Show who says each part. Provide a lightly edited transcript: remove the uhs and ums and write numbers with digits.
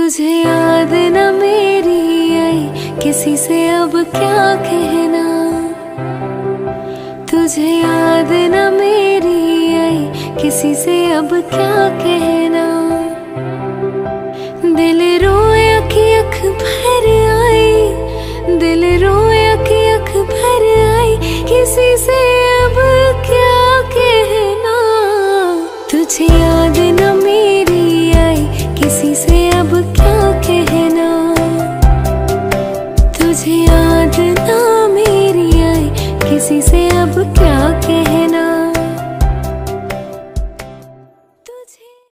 Speaker 1: तुझे याद न मेरी आई, किसी से अब क्या कहना। तुझे याद न मेरी आई, किसी से अब क्या कहना। दिल रोए कि अख भर